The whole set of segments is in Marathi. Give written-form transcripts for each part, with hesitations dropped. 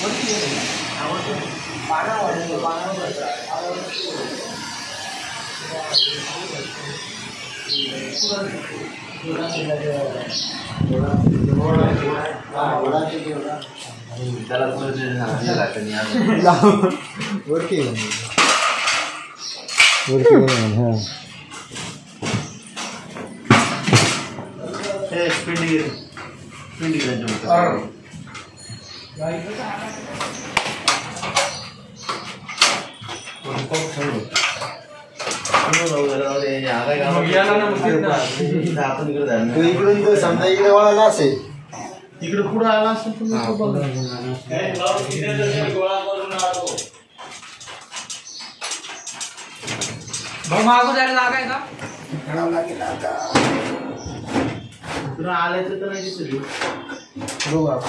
इकडून समजा इकडे वळाला असेल इकडे पुढे आला असेल मागून जायला जागा आहे का तुला आल्याचं तर नाही दिसत बघू आपण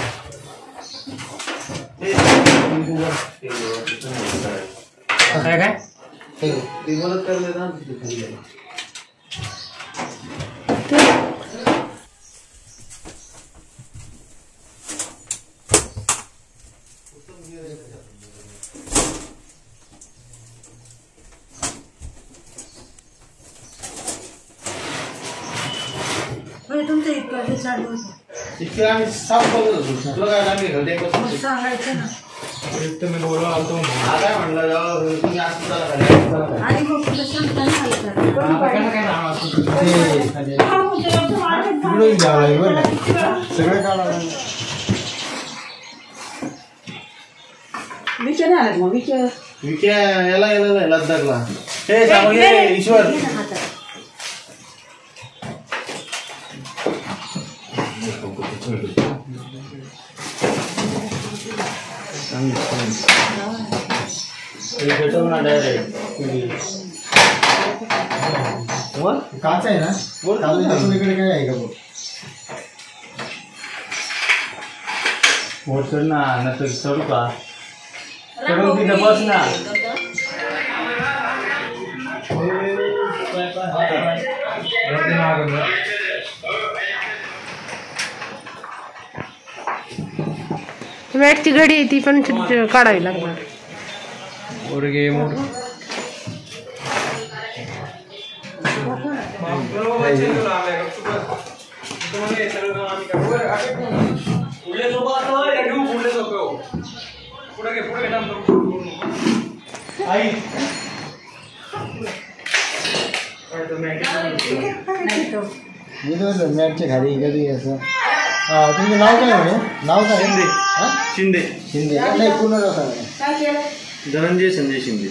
काय काय ते मदत करले ना तुमचं इतकं चालू होतं इतके आम्ही साफ बघत होतो तुला काय आम्ही घरटे सांगायचं ना तुम्ही बोलवा आलतो काय म्हणलं जाऊ तुम्ही असं चला खाली आणि मग तुला सांगता नाही तिकडून घ्यावं लागेल बरं का सगळं काढावं लागेल विचार आला मग विचार विक्या याला गेलेला लद्दाखला हे सांगू ईश्वर काच आहे ना इकडे काय आहे का बघ मोठ ना नंतर चढू का चढून तिथं बस ना मॅटची घडी ती पण काढावी लागणार ओरगे मोड मॅटच्या खाली कधी असं तुमचं नाव काय म्हणे नाव काय शिंदे शिंदे नाही पूर्ण धनंजय संजय शिंदे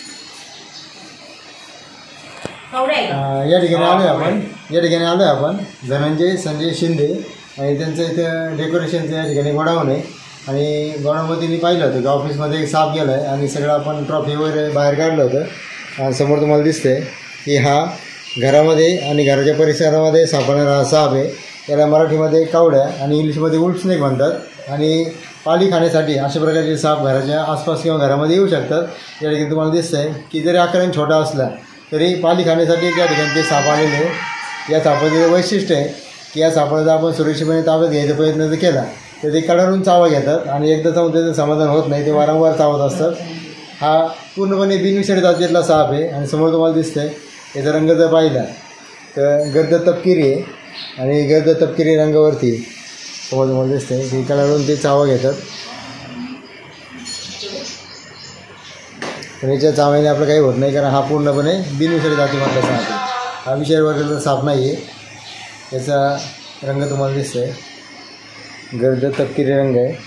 या ठिकाणी आलोय आपण धनंजय संजय शिंदे आणि त्यांचं इथं डेकोरेशनचं या ठिकाणी गोडाऊन आहे आणि गोडाऊनमध्ये मी पाहिलं होतं की ऑफिसमध्ये एक साप गेला आहे आणि सगळं आपण ट्रॉफी वगैरे बाहेर काढलं होतं समोर तुम्हाला दिसतंय की हा घरामध्ये आणि घराच्या परिसरामध्ये सापडणारा हा साप आहे याला मराठीमध्ये कावड्या आणि इंग्लिशमध्ये वुल्फ स्नेक म्हणतात आणि पाली खाण्यासाठी अशा प्रकारचे साप घराच्या आसपास किंवा घरामध्ये येऊ शकतात या ठिकाणी तुम्हाला दिसतंय की जरी आकाराने छोटा असला तरी पाली खाण्यासाठी त्या ठिकाणी ते साप आलेले आहे या सापाचं वैशिष्ट्य आहे की या सापाला जर आपण सुरक्षितपणे ताब्यात घ्यायचा प्रयत्न जर केला तर ते कडारून चावा घेतात आणि एकदा चावून त्याचं समाधान होत नाही ते वारंवार चावत असतात हा पूर्णपणे बिनविषारी जातीतला साप आहे आणि समोर तुम्हाला दिसतंय याचा रंग जर पाहिला तर गर्द तपकिरी आहे आणि गर्द तपकिरी रंगावरती समोर तुम्हाला दिसतंय की कडारून ते चावा घेतात पण याच्या चाव्याने आपलं काही होत नाही कारण हा पूर्णपणे बिनविषारी जातीमधला साप आहे हा विषारी वर्गाचा साप नाही आहे याचा रंग तुम्हाला दिसतोय गर्द तपकिरी रंग आहे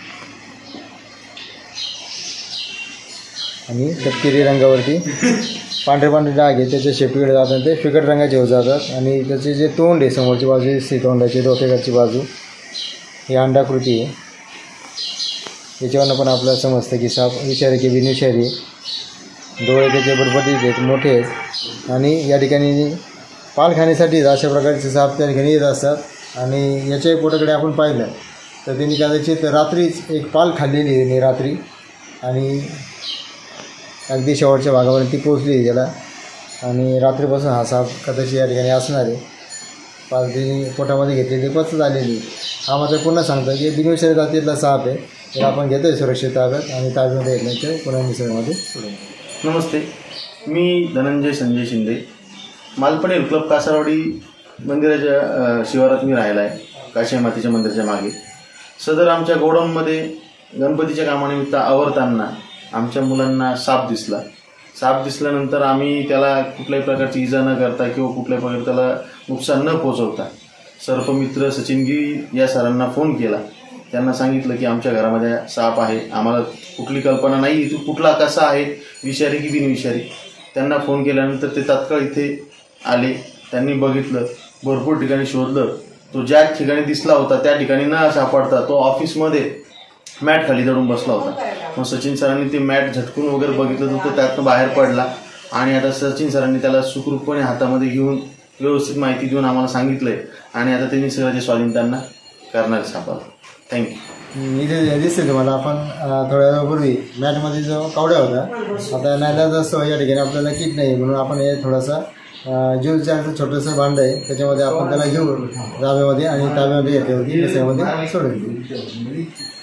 आणि तपकिरी रंगावरती पांढरे पांढरे डाग आहे त्याच्या शेपटीकडे जातात ते फिकट रंगाचे होत जातात आणि त्याचे जे तोंड आहे समोरची बाजू दिसते तोंडाची डोक्याकडची बाजू ही अंडाकृती आहे याच्यावरनं पण आपल्याला समजतं की साप विषारी की बिनविषारी डोळे त्याचे बटबटीत आहेत मोठे आहेत आणि या ठिकाणी पाल खाण्यासाठी अशा प्रकारचे साप त्या ठिकाणी येत असतात आणि याच्या पोटाकडे आपण पाहिलं तर त्यांनी कदाचित रात्रीच एक पाल खाल्लेली आहे रात्री आणि अगदी शेवटच्या भागापर्यंत ती पोचली त्याला आणि रात्रीपासून हा साप कदाचित या ठिकाणी असणार आहे पाल त्यांनी पोटामध्ये घेतलेली पचत आलेली हा मात्र पुन्हा सांगतो की बिनविषारी जातीतला साप आहे तर आपण घेतोय सुरक्षित ताब्यात आणि ताब्यामध्ये घेतल्यानंतर पुन्हा निसर्गामध्ये सोडून. नमस्ते, मी धनंजय संजय शिंदे. मालपणे क्लब कासारवाडी मंदिराच्या शिवारात मी राहिला आहे, काशी मातेच्या मंदिराच्या मागे. सदर आमच्या गोडाऊनमध्ये गणपतीच्या कामानिमित्त आवरताना आमच्या मुलांना साप दिसला. साप दिसल्यानंतर आम्ही त्याला कुठल्याही प्रकारची इजा न करता किंवा कुठल्याही प्रकारे त्याला नुकसान न पोचवता सर्पमित्र सचिनगिरी या सरांना फोन केला. त्यांना सांगितलं की आमच्या घरामध्ये साप आहे, आम्हाला कुठली कल्पना नाही तो कुठला कसा आहे, विषारी की बिनविषारी. त्यांना फोन केल्यानंतर ते तात्काळ इथे आले. त्यांनी बघितलं, भरपूर ठिकाणी शोधलं. तो ज्या ठिकाणी दिसला होता त्या ठिकाणी न सापडता तो ऑफिसमध्ये मॅट खाली दडून बसला होता. मग सचिन सरांनी ते मॅट झटकून वगैरे बघितलं तर तो त्यातनं बाहेर पडला. आणि आता सचिन सरांनी त्याला सुखरूपपणे हातामध्ये घेऊन व्यवस्थित माहिती देऊन आम्हाला सांगितलंय आणि आता त्यांनी सगळ्याचे स्वाधीन त्यांना करणार सापडला. थँक्यू. इथे दिसते तुम्हाला आपण थोड्या वेळापूर्वी मॅटमध्ये जो कावड्या होता, आता नाहीला असतो या ठिकाणी आपल्याला किट नाही म्हणून आपण हे थोडासा ज्यूसचं छोटंसं भांडं आहे त्याच्यामध्ये आपण त्याला घेऊन ताब्यामध्ये आणि ताब्यामध्ये घेतल्यावरती निसर्गामध्ये सोडून देऊ.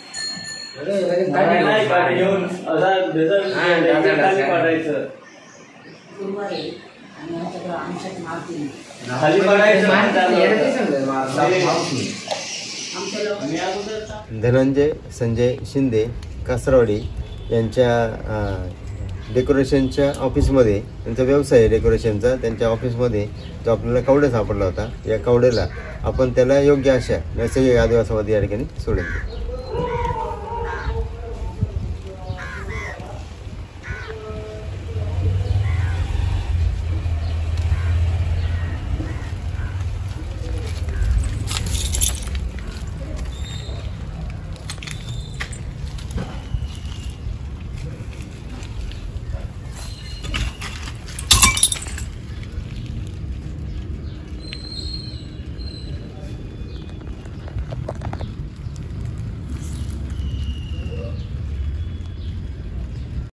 धनंजय संजय शिंदे कासरवाडी यांच्या डेकोरेशनच्या ऑफिसमध्ये, त्यांचा व्यवसाय आहे डेकोरेशनचा, त्यांच्या ऑफिसमध्ये जो आपल्याला कावडा सापडला होता, या कावड्याला आपण त्याला योग्य अशा नैसर्गिक आदिवासामध्ये या ठिकाणी सोडून देऊ.